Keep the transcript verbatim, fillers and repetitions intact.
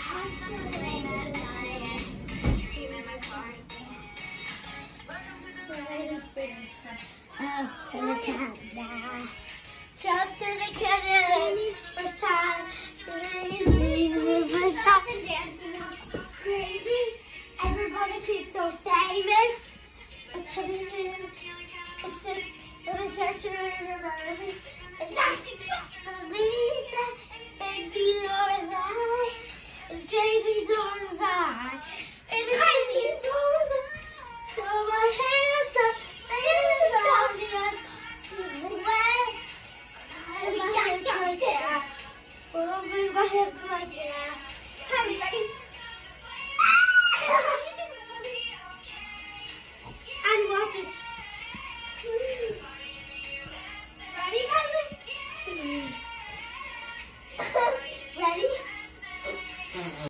Oh, and the cat died. Jumped in the canyon first time. Crazy, first time. So crazy. Everybody seems so famous. I'm telling you, it's a, it was such a remember. It's not too much to believe that it'd be yours eye. And Jay-Z's yours eye. And Kanye's yours eye. So my hands up, hands up, hands away. And my hands like that. Well, my hands like that. Everybody.